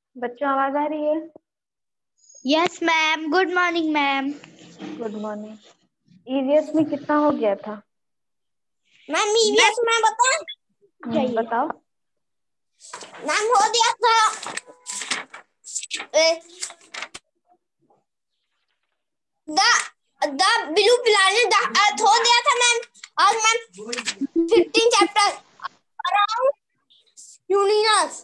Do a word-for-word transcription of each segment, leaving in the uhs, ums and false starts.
बच्चों आवाज आ रही है? Yes ma'am. Good morning ma'am. Good morning. EVS में कितना हो गया था? मैम ईवीएस में बता हम्म, बताओ। मैम हो गया था the the blue planet the earth हो गया था मैम। और ma'am fifteen chapter around universe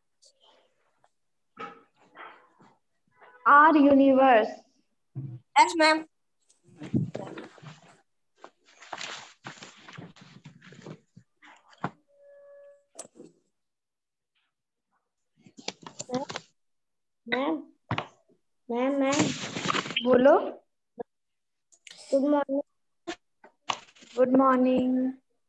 our universe. Yes ma'am. Ma'am ma'am ma'am बोलो। Good morning. Good morning.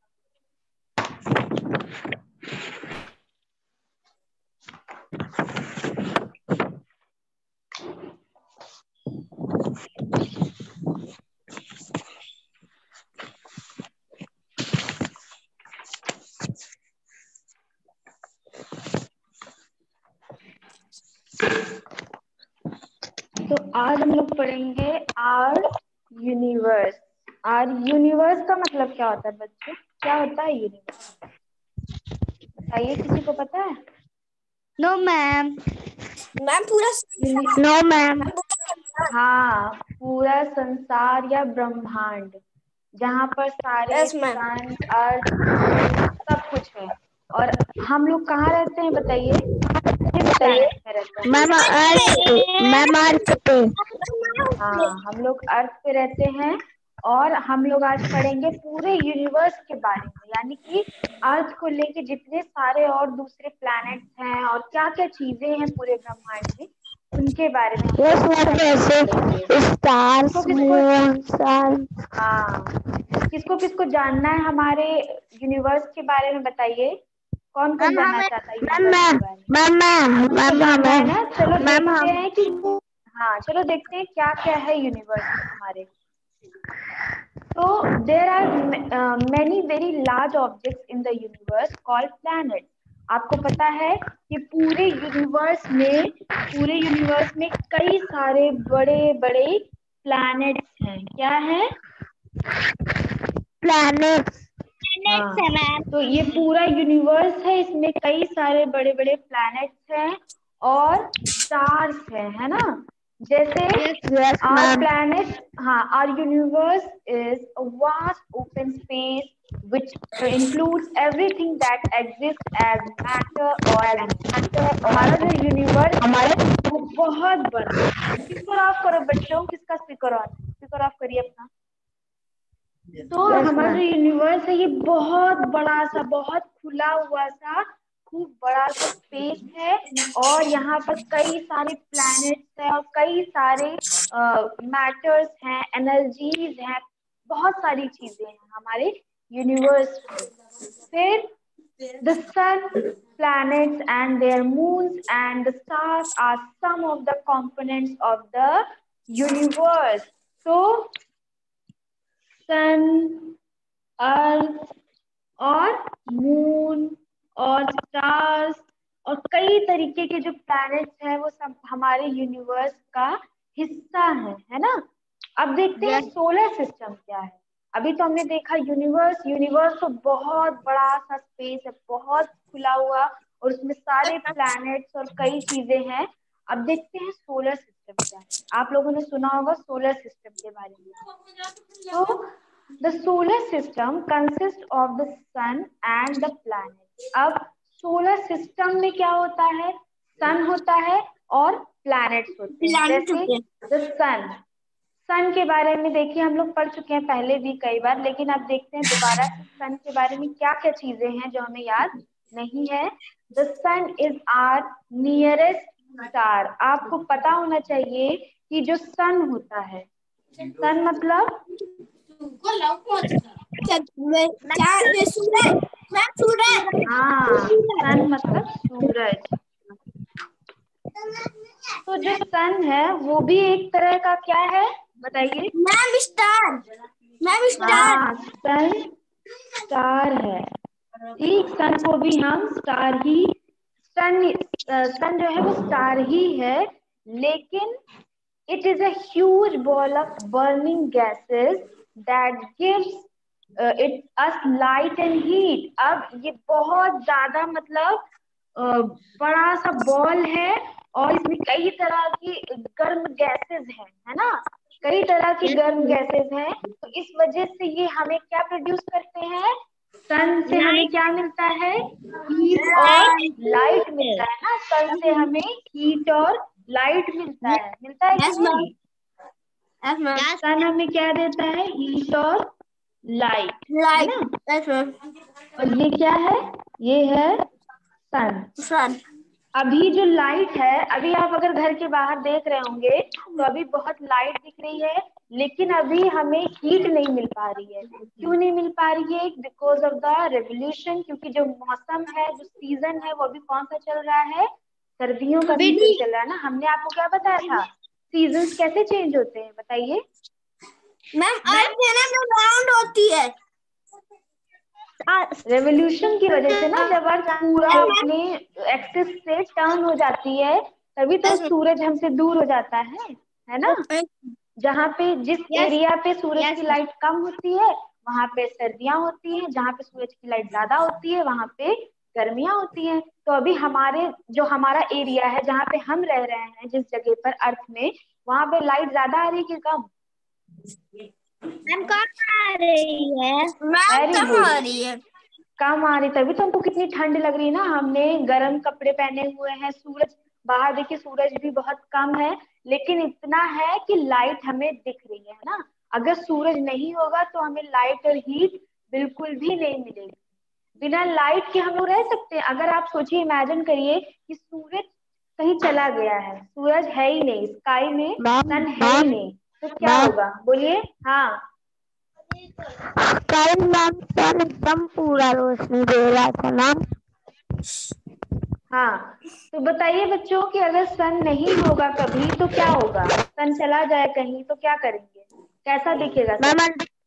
तो आज हम लोग पढ़ेंगे आर यूनिवर्स। आर यूनिवर्स का मतलब क्या होता है बच्चों? क्या होता है यूनिवर्स? बताइए, किसी को पता है? No ma'am. मैम पूरा नो मैम। हाँ, पूरा संसार या ब्रह्मांड, जहाँ पर सारे yes ma'am. Sun, earth, moon सब कुछ है। और हम लोग कहाँ रहते हैं बताइए? किस प्लैनेट पे रहते हैं? मैम अर्थ मैम अर्थ पे। हाँ, हम लोग अर्थ पे रहते हैं। और हम लोग आज पढ़ेंगे पूरे यूनिवर्स के बारे में, यानी कि अर्थ को लेके जितने सारे और दूसरे प्लैनेट्स हैं और क्या क्या चीजें हैं पूरे ब्रह्मांड में, उनके बारे में हम यस लोग मैम। स्टडी करेंगे। जैसे स्टार्स, किसको किसको मून, सन। हाँ, किसको किसको जानना है हमारे यूनिवर्स के बारे में बताइए। कौन कौन मैम जानना हमें चाहता है मैम यूनिवर्स के बारे में? मैम मैम किसको मैम जानना है हमें ना? चलो मैम देखते हम हैं कि हाँ, चलो देखते हैं क्या क्या है यूनिवर्स में हमारे। तो there are many very large objects in the universe called planet. आपको पता है कि पूरे यूनिवर्स में पूरे यूनिवर्स में कई सारे बड़े बड़े प्लैनेट्स हैं। क्या है? प्लैनेट्स। हाँ, है मैम। तो ये पूरा यूनिवर्स है, इसमें कई सारे बड़े बड़े प्लैनेट्स हैं और स्टार्स हैं, है ना? जैसे यस our मैम। planet, हाँ, our universe is a vast open space which includes everything that exists as matter or energy. हमारा जो यूनिवर्स है वो बहुत बड़ा है। स्पीकर ऑफ करो बच्चों। किसका स्पीकर ऑन है? स्पीकर ऑफ करिए अपना। तो यस हमारा जो मैम। यूनिवर्स है ये बहुत बड़ा सा, बहुत खुला हुआ सा, खूब बड़ा सा स्पेस है। और यहाँ पर कई सारे प्लैनेट्स हैं और कई सारे मैटर्स हैं, एनर्जीज हैं, बहुत सारी चीजें हैं हमारे यूनिवर्स में। फिर the sun, planets and their moons and the stars are some of the components of the universe. So सन, अर्थ और मून और स्टार्स और कई तरीके के जो प्लैनेट्स हैं वो सब हमारे यूनिवर्स का हिस्सा है है ना? अब देखते हैं यस सोलर सिस्टम क्या है। अभी तो हमने देखा यूनिवर्स। यूनिवर्स तो बहुत बड़ा सा स्पेस है, बहुत खुला हुआ, और उसमें सारे प्लैनेट्स और कई चीजें हैं। अब देखते हैं सोलर सिस्टम क्या है। आप लोगों ने सुना होगा सोलर सिस्टम के बारे में। So, the solar system consists of the sun and the planet. अब सोलर सिस्टम में क्या होता है? सन होता है और प्लैनेट्स होते हैं। प्लैनेट जैसे होते हैं। द सन। सन के बारे में देखिए, हम लोग पढ़ चुके हैं पहले भी कई बार, लेकिन अब देखते हैं दोबारा से सन के बारे में क्या क्या चीजें हैं जो हमें याद नहीं है। The sun is our nearest star. आपको पता होना चाहिए कि जो सन होता है, सन मतलब क्या सूरज? मैम सूरज। हाँ, सन मतलब सूरज। तो जो सन है वो भी एक तरह का क्या है बताइए? Ma'am star. Ma'am star. हाँ, सन स्टार है। ठीक, सन को भी हम स्टार ही सन सन जो है वो स्टार ही है, लेकिन it is a huge ball of burning gases that gives uh, it us light and heat. अब ये बहुत ज्यादा मतलब uh, बड़ा सा बॉल है और इसमें कई तरह की गर्म गैसेस हैं, है ना, कई तरह की गर्म गैसेस हैं। तो इस वजह से ये हमें क्या प्रोड्यूस करते हैं, सन से हमें क्या मिलता है, हीट और लाइट मिलता है ना, सन से हमें हीट और लाइट मिलता है, मिलता है कि नहीं? सन हमें क्या देता है, हीट और लाइट, लाइट है ना। Yes ma'am. और ये क्या है, ये है सन। सन अभी जो लाइट है, अभी आप अगर घर के बाहर देख रहे होंगे तो अभी बहुत लाइट दिख रही है, लेकिन अभी हमें हीट नहीं मिल पा रही है। क्यों नहीं मिल पा रही है? बिकॉज ऑफ द रेवोल्यूशन, क्योंकि जो मौसम है, जो सीजन है, वो अभी कौन सा चल रहा है, सर्दियों का सीजन चल रहा है ना। हमने आपको क्या बताया था, सीजन्स कैसे चेंज होते हैं, बताइए मैम। अर्थ है ना जो राउंड होती है, रेवोल्यूशन की वजह से ना, जब अर्थ पूरा अपने एक्सिस से टर्न हो जाती है तभी तो सूरज हमसे दूर हो जाता है है ना। जहाँ पे जिस एरिया पे सूरज की लाइट कम होती है वहां पे सर्दियां होती हैं, जहाँ पे सूरज की लाइट ज्यादा होती है वहां पे गर्मियां होती हैं। तो अभी हमारे जो हमारा एरिया है जहाँ पे हम रह रहे हैं, जिस जगह पर अर्थ में, वहां पे लाइट ज्यादा आ रही है कि कम? मैम कम आ रही है। मैम वेरी कम गुड, आ रही है। कम आ रही, तभी तो हमको कितनी ठंड लग रही है ना। हमने गर्म कपड़े पहने हुए हैं, सूरज बाहर देखिए, सूरज भी बहुत कम है, लेकिन इतना है कि लाइट हमें दिख रही है ना। अगर सूरज नहीं होगा तो हमें लाइट और हीट बिल्कुल भी नहीं मिलेगी। बिना लाइट के हम लोग रह सकते हैं? अगर आप सोचिए, इमेजिन करिए कि सूरज कहीं चला गया है, सूरज है ही नहीं, स्काई में सन है ही नहीं, तो क्या होगा, बोलिए। हाँ, कल मैम सन एकदम पूरा रोशनी दे रहा था मैम। हाँ, तो बताइए बच्चों कि अगर सन नहीं होगा कभी तो क्या होगा, सन चला जाए कहीं तो क्या करेंगे, कैसा दिखेगा सन?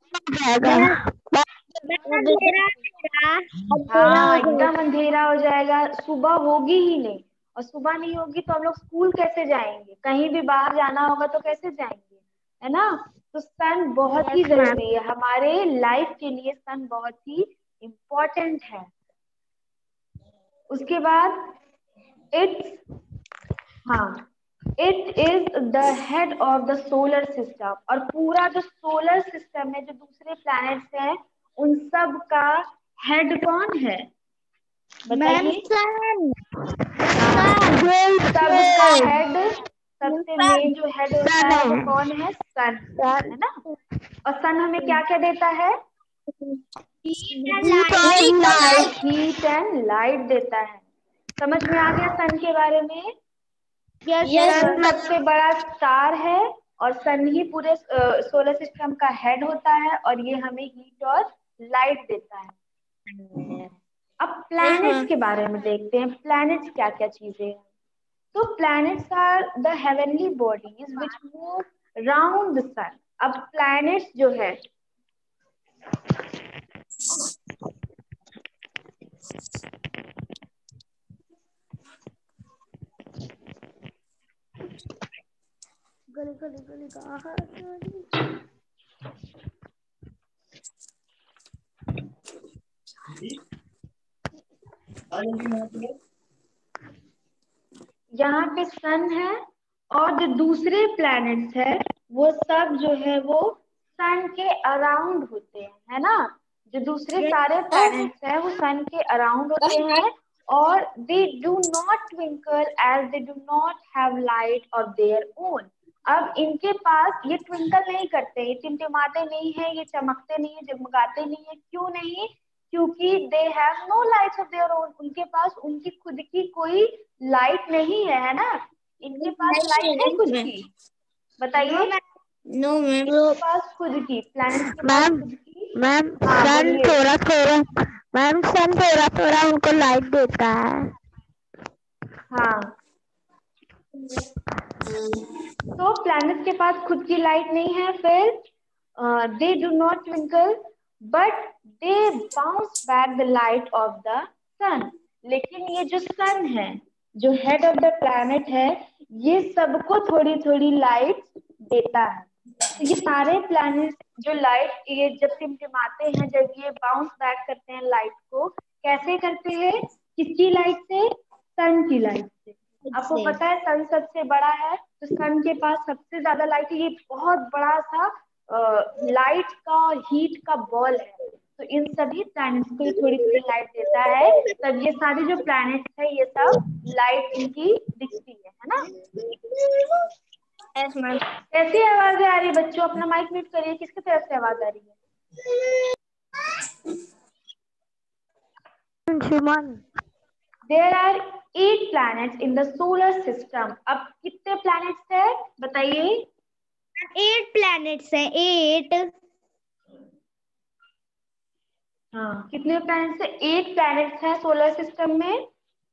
हाँ, एकदम अंधेरा हो जाएगा, सुबह होगी ही नहीं। और सुबह नहीं होगी तो हम लोग स्कूल कैसे जाएंगे, कहीं भी बाहर जाना होगा तो कैसे जाएंगे, है ना। तो सन बहुत ही जरूरी है हमारे लाइफ के लिए, सन बहुत ही इम्पोर्टेंट है। उसके बाद इट्स, हाँ, it is the head of the solar system. और पूरा जो सोलर सिस्टम है, जो दूसरे प्लैनेट्स हैं, उन सब का हेड कौन है, बताइए। सबका हेड, सबसे मेन जो हेड होता है वो कौन है, सन, है ना। और सन हमें क्या क्या देता है, हीट एंड लाइट देता है। समझ में आ गया सन के बारे में? सन सबसे बड़ा स्टार है और सन ही पूरे सोलर सिस्टम का हेड होता है, और ये हमें हीट और लाइट देता है। अब प्लैनेट्स के बारे में देखते हैं, प्लैनेट्स क्या क्या चीजें हैं। तो planets are the heavenly bodies which move round the sun. अब प्लैनेट्स जो है, गली गली गली कहाँ यहाँ पे सन है और जो दूसरे प्लैनेट्स है वो सब जो है वो सन के अराउंड होते हैं, है ना। जो दूसरे सारे प्लैनेट्स हैं वो सन के अराउंड होते हैं, और they do not twinkle as they do not have light of their own. अब इनके पास ये ट्विंकल नहीं करते, ये टिमटिमाते नहीं है, ये चमकते नहीं है, जगमगाते नहीं है। क्यों नहीं? क्योंकि they have no lights of their own, उनके पास उनकी खुद की कोई लाइट नहीं है, है ना। इनके पास लाइट है खुद की, बताइए। No ma'am. इनके पास खुद की, प्लैनेट्स के पास खुद की। मैम हाँ सन बोलिए। थोड़ा थोड़ा मैम सन थोड़ा थोड़ा उनको लाइट देता है। हाँ, तो प्लैनेट के पास खुद की लाइट नहीं है, फिर they do not twinkle but they bounce back the light of the sun. लेकिन ये जो सन है जो हेड ऑफ द प्लैनेट है ये सबको थोड़ी थोड़ी लाइट देता है। तो ये सारे प्लैनेट जो लाइट ये जब टिमटिमाते हैं, जब ये बाउंस बैक करते हैं लाइट को, कैसे करते हैं? किसकी लाइट से? सन की लाइट से। आपको से। पता है सन सबसे बड़ा है, तो सन के पास सबसे ज्यादा लाइट है। ये बहुत बड़ा सा लाइट का हीट का बॉल है। तो इन सभी प्लैनेट्स को ये थोड़ी थोड़ी लाइट देता है, तब ये सारे जो प्लैनेट्स है ये सब लाइट इनकी दिखती है है ना। Yes ma'am. कैसी आवाजें आ रही है बच्चों? अपना माइक म्यूट करिए। किसकी तरफ से आवाज आ रही है? There are eight planets in the solar system. अब कितने planets है बताइए? एट प्लैनेट्स है, एट। हाँ, कितने planets है? एट planets है सोलर सिस्टम में।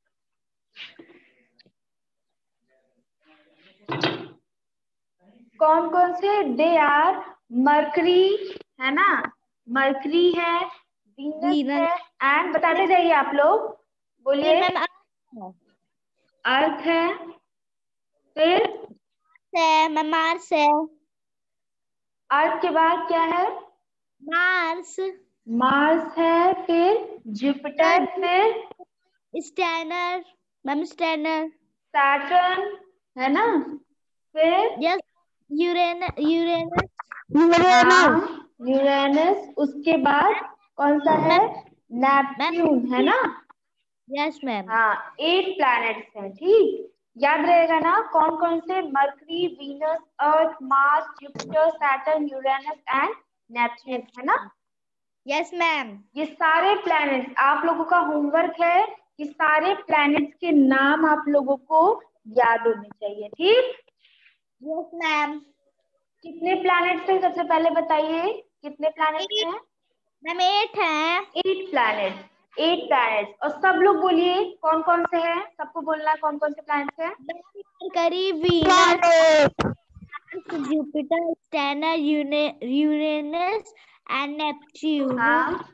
कौन कौन से? दे आर मरकरी है ना, मरकरी है, वीनस है, एंड बताते जाइए आप लोग, बोलिए। मैम अर्थ है, फिर है, मैम मार्स है, अर्थ के बाद क्या है? मार्स, मार्स है, फिर जुपिटर, फिर स्टैनर, मैम स्टैनर, सैटर्न है ना, फिर यस, यूरेनस, यूरेनस, हाँ यूरेनस। उसके बाद कौन सा है? नेपट्यून है ना। यस मैम, हाँ, एट प्लैनेट्स हैं। ठीक, याद रहेगा ना कौन कौन से? Mercury, Venus, Earth, Mars, Jupiter, Saturn, Uranus and Neptune है ना। Yes ma'am. ये सारे प्लैनेट्स, आप लोगों का होमवर्क है कि सारे प्लैनेट्स के नाम आप लोगों को याद होने चाहिए। ठीक, यस मैम। कितने प्लैनेट्स हैं सबसे पहले बताइए? कितने प्लैनेट्स हैं? मैम एट है। Eight planets, eight planets. और सब लोग बोलिए कौन कौन से हैं, सबको बोलना है कौन कौन से प्लैनेट्स हैं। Mercury, Venus, Jupiter, Saturn, Uranus and Neptune. हाँ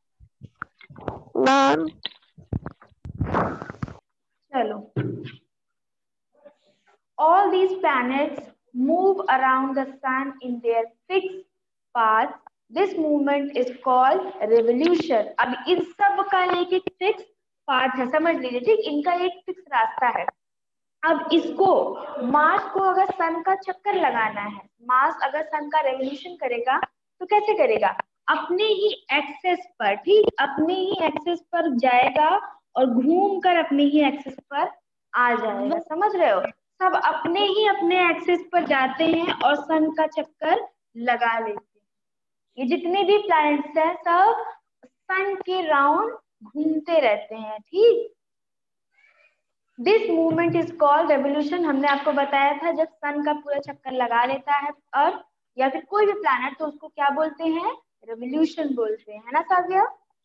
मैम, चलो, all these planets move around the sun in their fixed path. This movement is called revolution. अब इन सब का एक एक फिक्स पाथ है, समझ लीजिए। ठीक, इनका एक फिक्स रास्ता है। अब इसको, मार्स को अगर सन का चक्कर लगाना है, मार्स अगर सन का रेवोल्यूशन करेगा तो कैसे करेगा? अपने ही एक्सेस पर, ठीक, अपने ही एक्सेस पर जाएगा और घूम कर अपने ही एक्सेस पर आ जाएगा। समझ रहे हो? सब अपने ही अपने एक्सेस पर जाते हैं और सन का चक्कर लगा लेते हैं। ये जितने भी प्लैनेट्स हैं सब सन के राउंड घूमते रहते हैं। ठीक, this movement is called revolution. हमने आपको बताया था जब सन का पूरा चक्कर लगा लेता है अर्थ या फिर कोई भी प्लैनेट, तो उसको क्या बोलते हैं? रेवोल्यूशन बोलते हैं, है ना Savia?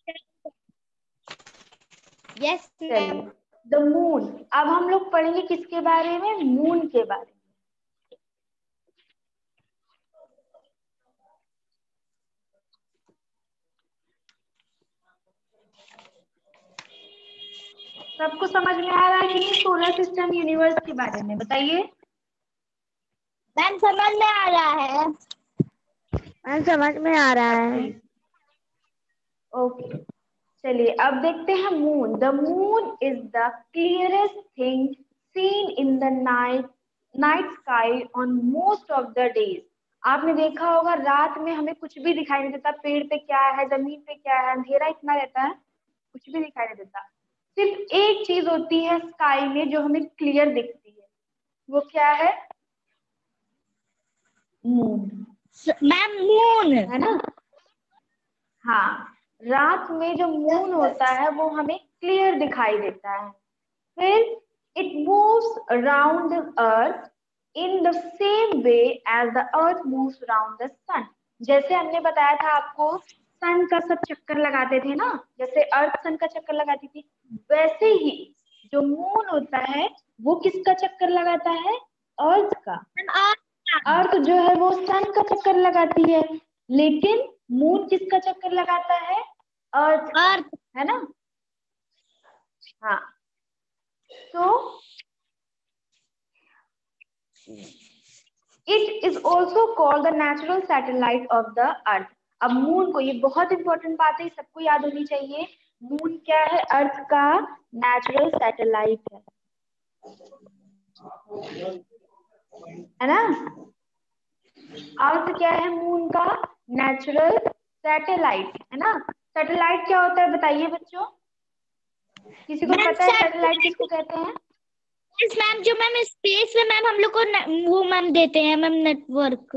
Yes ma'am. The moon. अब हम लोग पढ़ेंगे किसके बारे में? मून के बारे में। सबको समझ में आ रहा है कि नहीं? सोलर सिस्टम यूनिवर्स के बारे में बताइए। मैम समझ में आ रहा है, मैम समझ में आ रहा है। ओके, चलिए अब देखते हैं moon. The moon is the clearest thing seen in the night night sky on most of the days. आपने देखा होगा रात में हमें कुछ भी दिखाई नहीं देता, पेड़ पे क्या है, जमीन पे क्या है, अंधेरा इतना रहता है, कुछ भी दिखाई नहीं देता। सिर्फ एक चीज होती है स्काई में जो हमें क्लियर दिखती है, वो क्या है? मून, मैम मून है ना। हाँ, रात में जो मून होता है वो हमें क्लियर दिखाई देता है। फिर it moves around the earth in the same way as the earth moves around the sun. जैसे हमने बताया था आपको, सन का सब चक्कर लगाते थे ना, जैसे अर्थ सन का चक्कर लगाती थी, वैसे ही जो मून होता है वो किसका चक्कर लगाता है? अर्थ का। अर्थ जो है वो सन का चक्कर लगाती है, लेकिन मून किसका चक्कर लगाता है? अर्थ का, अर्थ। है ना। हाँ, So it is also called the natural satellite of the earth. अब मून को, ये बहुत इंपॉर्टेंट बात है, सबको याद होनी चाहिए, मून क्या है? अर्थ का नेचुरल सैटेलाइट है, है ना? अर्थ क्या है? मून का नेचुरल सैटेलाइट, है ना? सैटेलाइट क्या होता है बताइए बच्चों, किसी को पता है सैटेलाइट किसको कहते हैं? मैम जो मैम स्पेस में मैम हम लोग को वो मैम देते हैं ma'am network.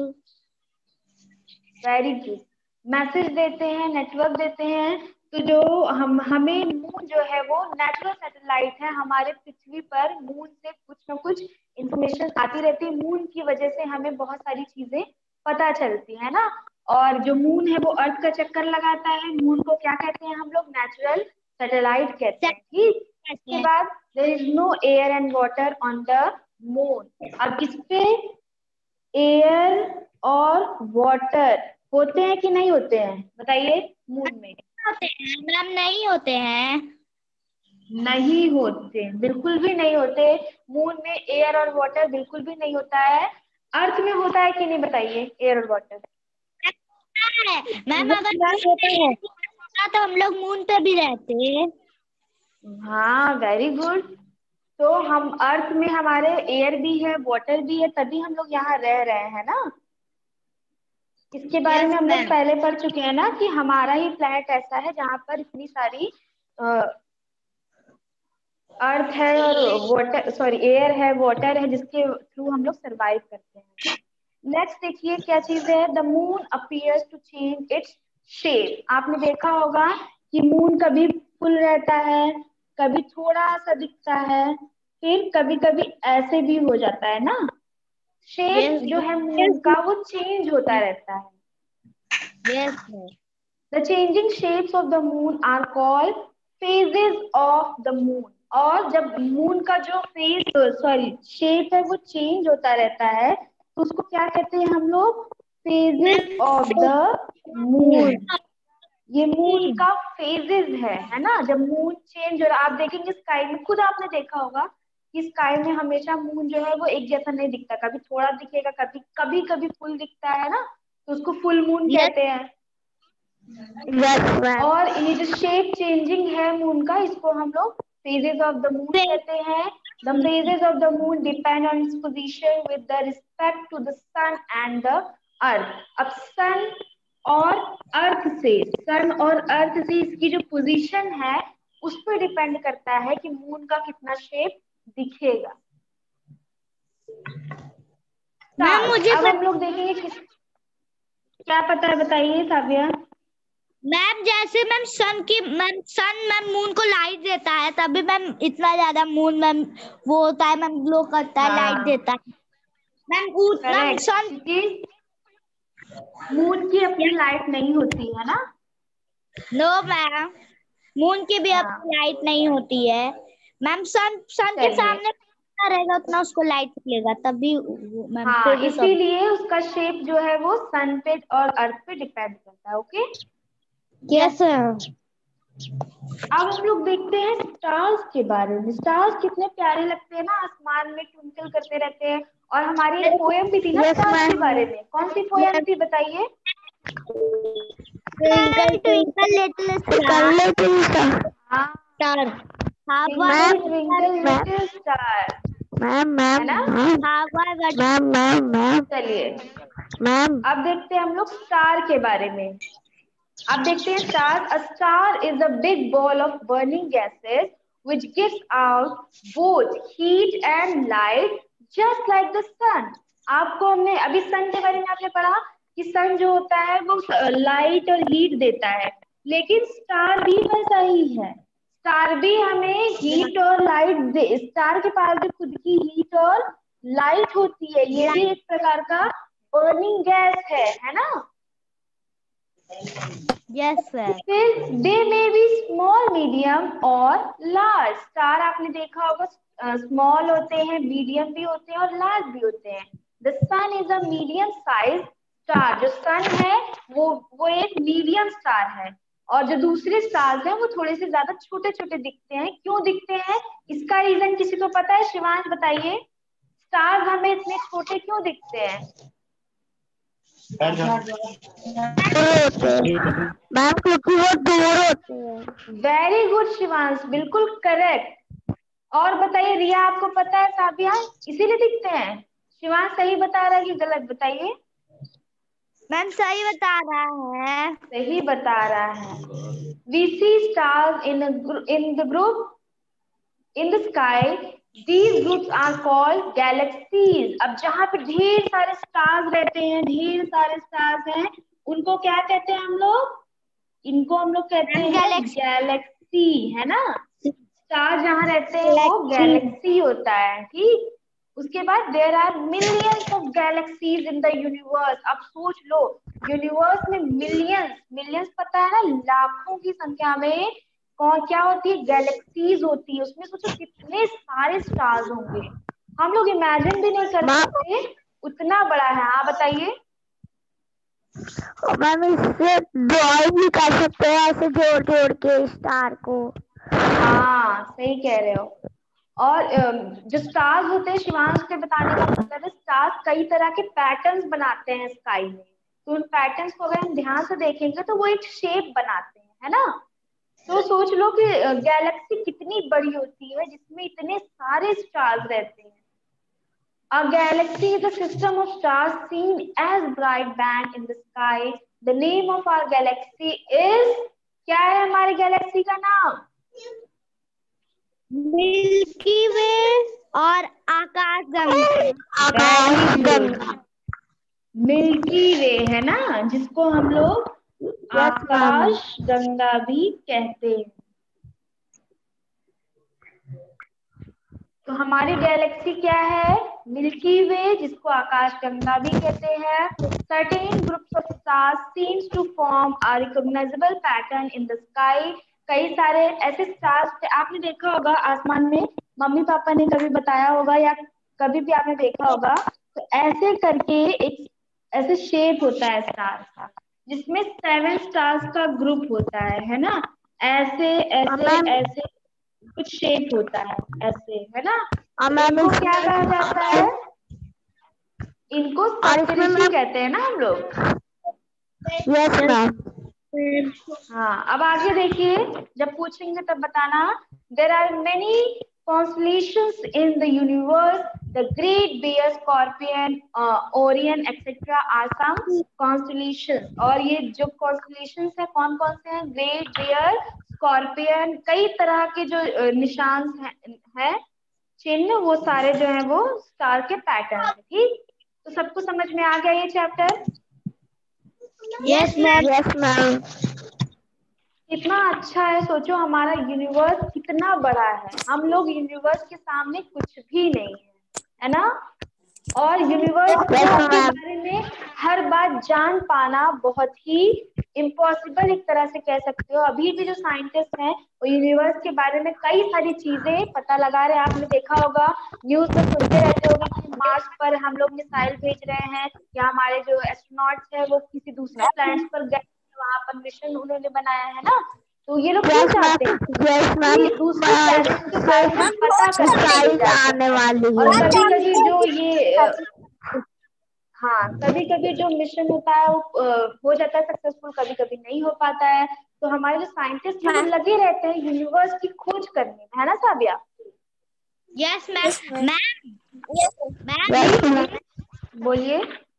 Very good, message देते हैं, नेटवर्क देते हैं। तो जो हम हमें मून जो है वो नेचुरल सैटेलाइट है, हमारे पृथ्वी पर मून से कुछ ना कुछ इंफॉर्मेशन आती रहती है, मून की वजह से हमें बहुत सारी चीजें पता चलती है ना। और जो मून है वो अर्थ का चक्कर लगाता है, मून को क्या कहते हैं हम लोग? नेचुरल सैटेलाइट कहते हैं, ठीक। इसके बाद there is no air and water on the moon. अब इस पे एयर और वाटर होते हैं कि नहीं होते हैं बताइए मून में? होते हैं मैम, नहीं होते हैं। नहीं होते, बिल्कुल भी नहीं होते। मून में एयर और वाटर बिल्कुल भी नहीं होता है। अर्थ में होता है कि नहीं बताइए एयर और वाटर? मैम अगर होता है तो हम लोग मून पे भी रहते। हाँ वेरी गुड। तो हम अर्थ में हमारे एयर भी है, वाटर भी है, तभी हम लोग यहाँ रह रहे हैं ना। इसके बारे yes, में हम लोग ma'am. पहले पढ़ चुके हैं ना कि हमारा ही प्लैनेट ऐसा है जहाँ पर इतनी सारी अर्थ है और वाटर, सॉरी एयर है, वाटर है, जिसके थ्रू हम लोग सरवाइव करते हैं। नेक्स्ट देखिए क्या चीज है, the moon appears to change its shape. आपने देखा होगा कि मून कभी फुल रहता है, कभी थोड़ा सा दिखता है, फिर कभी कभी ऐसे भी हो जाता है ना। शेप yes, जो है मून का वो चेंज होता रहता है। yes, The changing shapes of the moon are called phases of the moon. और जब मून का जो फेज, सॉरी शेप है वो चेंज होता रहता है, तो उसको क्या कहते हैं हम लोग? Phases of the moon. ये मून का फेजेस है, है ना। जब मून चेंज हो रहा, आप देखेंगे स्काई में, खुद आपने देखा होगा कि स्काई में हमेशा मून जो है वो एक जैसा नहीं दिखता, कभी थोड़ा दिखेगा, कभी कभी कभी फुल दिखता है ना, तो उसको फुल मून yes, कहते हैं। yes, और ये जो शेप चेंजिंग है मून का, इसको हम लोग फेजेस ऑफ द मून कहते हैं। The phases of the moon depend on its position with the respect to the sun and the earth. अब सन और अर्थ से, सन और अर्थ से इसकी जो पोजीशन है उस पर डिपेंड करता है कि मून का कितना शेप दिखेगा। मैम मुझे अब हम लोग देखेंगे किस, क्या पता है बताइए साविया? मैम जैसे मैम सन की मैम सन मैम मून को लाइट देता है, तभी मैम इतना ज्यादा मून मैम वो होता है मैम, ग्लो करता है, लाइट देता है मैम। मैम सन मून की अपनी लाइट नहीं होती है ना। नो मैम, मून की भी हाँ। अपनी लाइट नहीं होती है मैम। सन सन के सामने जितना रहेगा उतना उसको लाइट मिलेगा, तभी मैम हाँ, फिर सब। इसीलिए उसका शेप जो है वो सन पे और अर्थ पे डिपेंड करता है। Okay yes sir. अब हम लोग देखते हैं स्टार्स के बारे में। स्टार्स कितने प्यारे लगते हैं ना, आसमान में ट्विंकल करते रहते हैं। और हमारी एक पोएम भी थी ना स्टार्स के बारे में, कौन सी पोएम थी बताइए? ट्विंकल ट्विंकल लिटिल स्टार, हाँ, star twinkle little star, ma'am है मैम ना। मैम मैम मैम चलिए मैम अब देखते हैं हम लोग स्टार के बारे में। अब देखते हैं star. A star is a big ball of burning gases which gives out both heat and light just like the sun। आपको हमने अभी सन के बारे में आपने पढ़ा कि सन जो होता है वो लाइट और हीट देता है, लेकिन स्टार भी वैसा ही है। स्टार भी हमें हीट और लाइट दे, स्टार के पास भी खुद की हीट और लाइट होती है, ये भी एक प्रकार का बर्निंग गैस है, है ना। Yes sir. फिर they may be small, medium और लार्ज। स्टार आपने देखा होगा स्मॉल होते हैं, मीडियम भी होते हैं और लार्ज भी होते हैं। The sun is a medium size star. जो सन है वो वो एक मीडियम स्टार है। और जो दूसरे स्टार्स हैं वो थोड़े से ज्यादा छोटे छोटे दिखते हैं। क्यों दिखते हैं, इसका रीजन किसी को पता है? शिवांश बताइए, स्टार्स हमें इतने छोटे क्यों दिखते हैं? मैम क्योंकि वो दूर होते हैं। वेरी गुड शिवांश, बिल्कुल करेक्ट। और बताइए रिया, आपको पता है साबिया इसीलिए दिखते हैं? शिवांश सही बता रहा है कि गलत, बताइए। मैम सही बता रहा है। सही बता रहा है। We see stars in in the group in the sky, these groups are called galaxies. अब जहाँ पे ढेर सारे स्टार्स रहते हैं, ढेर सारे स्टार्स हैं, उनको क्या कहते हैं हम लोग? इनको हम लोग कहते हैं गैलेक्सी। गैलेक्सी, है ना। स्टार जहाँ रहते हैं वो गैलेक्सी होता है, ठीक। उसके बाद there are millions of galaxies in the universe. अब सोच लो, यूनिवर्स में मिलियंस, मिलियंस पता है ना, लाखों की संख्या में कौन क्या होती है? गैलेक्सीज होती है। उसमें सोचो कितने सारे स्टार्स होंगे, हम लोग इमेजिन भी नहीं कर सकते, उतना बड़ा है। हाँ बताइए। मैम इससे ड्राइंग भी कर सकते हैं ऐसे जोड़ जोड़ के स्टार को। हाँ सही कह रहे हो। और अम, जो स्टार्स होते हैं, शिवांश के बताने का मतलब है, स्टार्स कई तरह के पैटर्न्स बनाते हैं स्काई में। तो उन पैटर्न्स को अगर हम ध्यान से देखेंगे तो वो एक शेप बनाते हैं, है ना। तो सोच लो कि गैलेक्सी कितनी बड़ी होती है जिसमें इतने सारे स्टार्स रहते हैं। A galaxy is a system of stars seen as bright band in the sky. The name of our galaxy is, क्या है हमारी गैलेक्सी का नाम? मिल्की वे और आकाश गंगा। आकाश गंगा, मिल्की वे है ना, जिसको हम लोग आकाश गंगा भी कहते हैं। तो हमारी गैलेक्सी क्या है? मिल्की वे, जिसको आकाश गंगा भी कहते हैं। Certain groups of stars seems to form a recognizable pattern in the sky. कई सारे ऐसे स्टार्स आपने देखा होगा आसमान में, मम्मी पापा ने कभी बताया होगा या कभी भी आपने देखा होगा, तो ऐसे करके एक ऐसे शेप होता है स्टार का, जिसमें सेवन स्टार्स का ग्रुप होता है है ना। ऐसे ऐसे ऐसे कुछ शेप होता है ऐसे, है ना। इनको क्या कहा जाता है? इनको सप्तऋषि कहते हैं ना हम लोग। Yes ma'am. हाँ अब आगे देखिए, जब पूछेंगे तब बताना। There are many constellations in the universe. The Great Bear, Scorpion, uh, Orion, et cetera are some constellations. और ये जो constellations है कौन कौन से हैं? Great Bear, Scorpion, कई तरह के जो uh, निशान है, है चिन्ह, वो सारे जो है वो स्टार के पैटर्न है, ठीक। तो सबको समझ में आ गया ये chapter? Yes ma'am. Yes ma'am. कितना अच्छा है, सोचो हमारा यूनिवर्स कितना बड़ा है, हम लोग यूनिवर्स के सामने कुछ भी नहीं है, है ना। और यूनिवर्स के बारे में हर बात जान पाना बहुत ही इम्पॉसिबल एक तरह से कह सकते हो। अभी भी जो साइंटिस्ट हैं वो यूनिवर्स के बारे में कई सारी चीजें पता लगा रहे हैं। आपने देखा होगा, न्यूज में सुनते रहते होगे कि मार्स पर हम लोग मिसाइल भेज रहे हैं, या हमारे जो एस्ट्रोनॉट्स है वो किसी दूसरे प्लैनेट पर गए, वहां पर मिशन उन्होंने बनाया है ना। तो ये लोग क्यों चाहते हैं कि दूसरे प्लैनेट के बारे में पता कर आने वाली है। और कभी कभी जो ये हाँ कभी कभी जो मिशन होता है वो हो जाता है सक्सेसफुल, कभी कभी नहीं हो पाता है। तो हमारे जो साइंटिस्ट हैं वो लगे रहते हैं यूनिवर्स की खोज करने में, है ना साबिया? Yes ma'am. मैम बोलिए।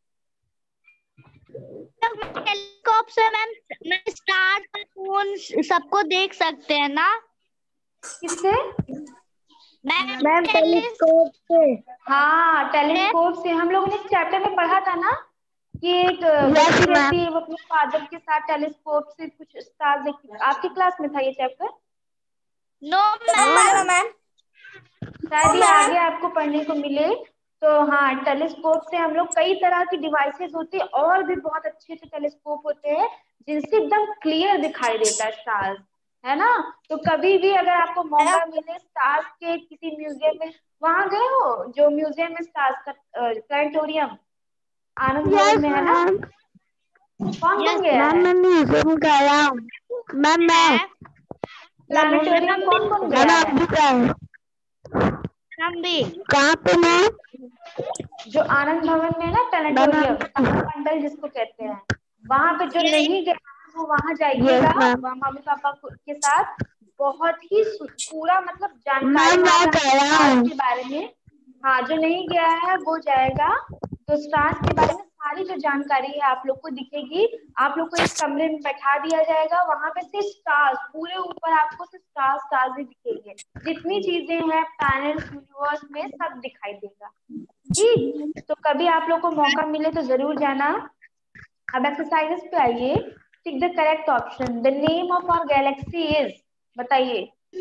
टेलीस्कोप से मैम स्टार मून सबको देख सकते हैं ना? किससे? मैम टेलीस्कोप से। हाँ टेलीस्कोप से। हम लोगों ने इस चैप्टर में पढ़ा था ना कि एक बच्ची रहती है, वो अपने फादर के साथ टेलीस्कोप से कुछ स्टार देखती है। आपकी क्लास में था ये चैप्टर? No ma'am. शायद ये आगे आपको पढ़ने को मिले। तो हाँ टेलीस्कोप से हम लोग कई तरह की डिवाइसेस होती है, और भी बहुत अच्छे अच्छे टेलीस्कोप होते हैं जिनसे एकदम क्लियर दिखाई देता है स्टार्स, है ना। तो कभी भी अगर आपको मौका मिले स्टार्स के किसी म्यूजियम में, वहां गए हो जो म्यूजियम में स्टार्स का प्लानिटोरियम आनंद भवन में है ना, कौन कौन गया है? मैम मैं म्यूजियम गया हूँ। मैम मैं प्लानिटोरियम कौन कौन गया है? आप भी गए? हम भी। कहाँ पे मैम? जो आनंद भवन में ना प्लानिटोरियम, मंडल जिसको कहते हैं, वहां पे जो नहीं गया वो वहां जाइएगा मम्मी पापा के साथ। बहुत ही पूरा मतलब जानकारी स्टार्स के बारे में। हाँ, जो नहीं गया है वो जाएगा, तो स्टार्स के बारे में सारी जो जानकारी है आप लोग को दिखेगी। आप लोग को एक कमरे में बैठा दिया जाएगा, वहां पे से स्टार्स पूरे ऊपर आपको से स्टार्स स्टार्स ही दिखेंगे। जितनी चीजें हैं प्लैनेट्स यूनिवर्स में सब दिखाई देगा। ठीक, तो कभी आप लोग को मौका मिले तो जरूर जाना। अब एक्सरसाइजेस पे आइए। Tick the correct option. The name of our galaxy is, बताइए।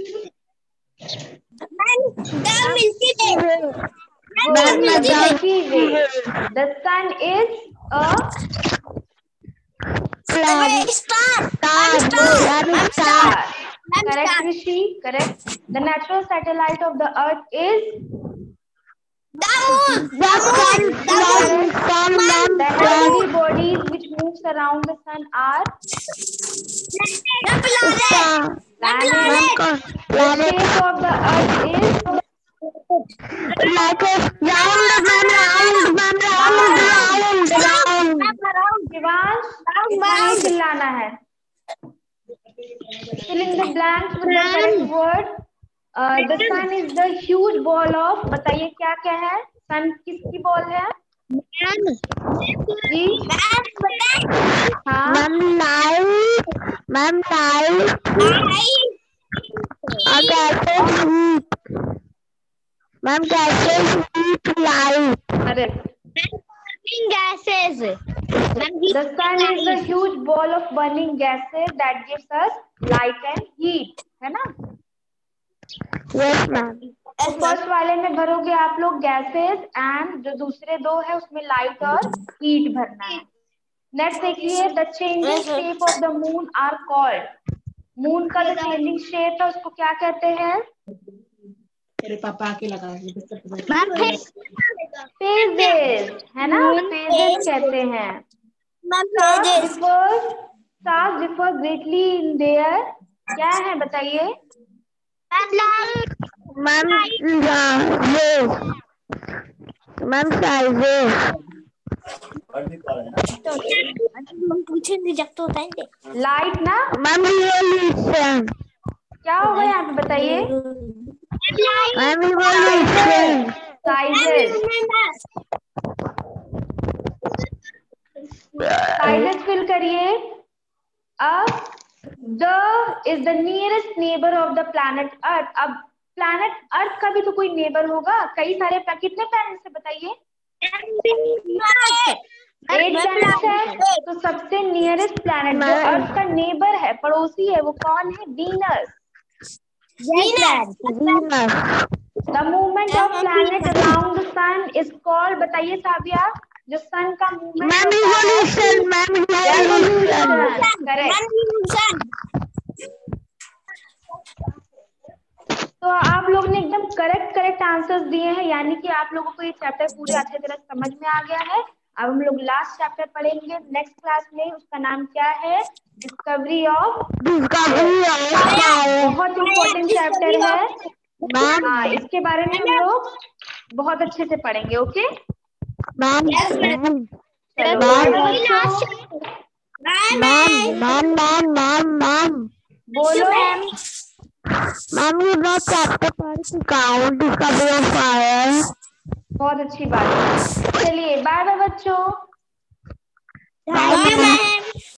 The Milky Way. Milky Way. The sun is a star. Star. Correct, Rishi. Correct. The natural satellite of the Earth is the moon. The sun. The sun. The heavenly bodies which moves around the sun are the planet. planets. The shape of the Earth is like a round, round, round, round, round, round. Shivansh, कितना चिल्लाना है? Fill in the blanks with the correct word. Uh, the sun is the huge ball of, बताइए क्या क्या है? सन किसकी ball है? जी हाँ मैम लाइट, मैम लाइट, कैसे हीट, मैम कैसे हीट लाइट। अरे gases. The sun is the huge ball of burning gases that gives us light and heat, है ना? Yes ma'am. तो फर्स्ट वाले में भरोगे आप लोग गैसेस, एंड जो दूसरे दो है उसमें लाइट और हीट भरना है। नेक्स्ट देखिए, the changing shape of the moon are called. Moon का जो चेंजिंग शेप है उसको क्या कहते हैं? तेरे पापा आके लगा फेजेस, है ना? फेजेस कहते हैं। Stars differ greatly in their, क्या है बताइए? Ma'am ma'am sizes. पूछेंगे जब तो बताएंगे। लाइट ना मैम रिवॉल्यूशन क्या होगा यहाँ पे बताइए? Ma'am revolution sizes. Sizes fill करिए। अब the is the nearest neighbour of the planet earth. अब प्लैनेट अर्थ का भी तो कोई नेबर होगा, कई सारे, कितने प्लैनेट से बताइए? एट प्लैनेट है, तो सबसे नियरेस्ट प्लैनेट जो अर्थ का नेबर है, पड़ोसी है, वो कौन है? Venus. The movement of planet around the sun is called, बताइए साबिया, जो सन का movement ma'am revolution. Ma'am revolution correct. तो आप लोग ने एकदम करेक्ट करेक्ट आंसर्स दिए हैं, यानी कि आप लोगों को ये चैप्टर पूरे अच्छे तरह समझ में आ गया है। अब हम लोग लास्ट चैप्टर पढ़ेंगे नेक्स्ट क्लास में, उसका नाम क्या है? Discovery of. बहुत इम्पोर्टेंट चैप्टर है। हाँ, इसके बारे में हम लोग बहुत अच्छे से पढ़ेंगे। ओके मैम चलो ma'am ma'am ma'am ma'am ma'am बोलो। मैम ये मैं चैप्टर पढ़ चुका हूँ, डिस्कवरी ऑफ फायर। बहुत अच्छी बात है। चलिए बाय बाय बच्चों। Bye ma'am.